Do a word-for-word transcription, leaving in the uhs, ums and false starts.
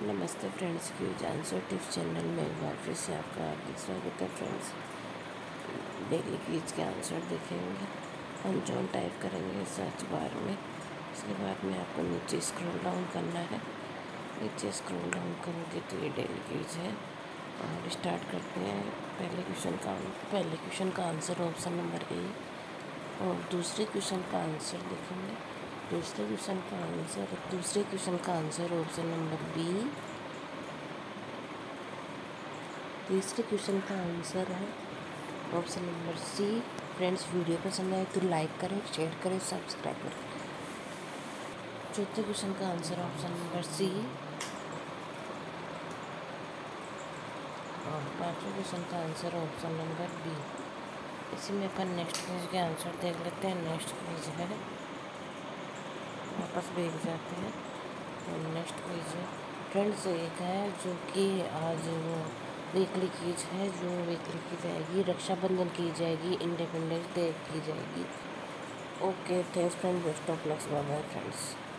नमस्ते friends, quiz answer tips channel में एक बार फिर से आपका हार्दिक स्वागत है। फ्रेंड्स, डेली क्विज के आंसर देखेंगे। हम जॉन टाइप करेंगे सर्च बार में। उसके बाद में आपको नीचे स्क्रॉल डाउन करना है। नीचे स्क्रॉल डाउन करोगे तो ये डेली क्विज है और स्टार्ट करते हैं। पहले क्वेश्चन का पहले क्वेश्चन का आंसर ऑप्शन नंबर ए और दूसरे क्वेश्चन का आंसर देखेंगे। दूसरे क्वेश्चन का आंसर दूसरे क्वेश्चन का आंसर ऑप्शन नंबर बी। तीसरे क्वेश्चन का आंसर है option number C. Friends, video पसंद आए तो लाइक करें, शेयर करें, सब्सक्राइब करें। चौथे क्वेश्चन का आंसर ऑप्शन नंबर सी और पांचवें क्वेश्चन का आंसर ऑप्शन नंबर बी। इसी में अपन नेक्स्ट क्विज के आंसर देख लेते हैं। नेक्स्ट क्विज है, वापस भेज जाते हैं और नेक्स्ट क्विज है फ्रेंड्स एक है जो कि आज वो वीकली क्विज है। जो वीकली की जाएगी, रक्षाबंधन की जाएगी, इंडिपेंडेंस डे की जाएगी। Okay, thanks friends, best of lucks, bye bye friends.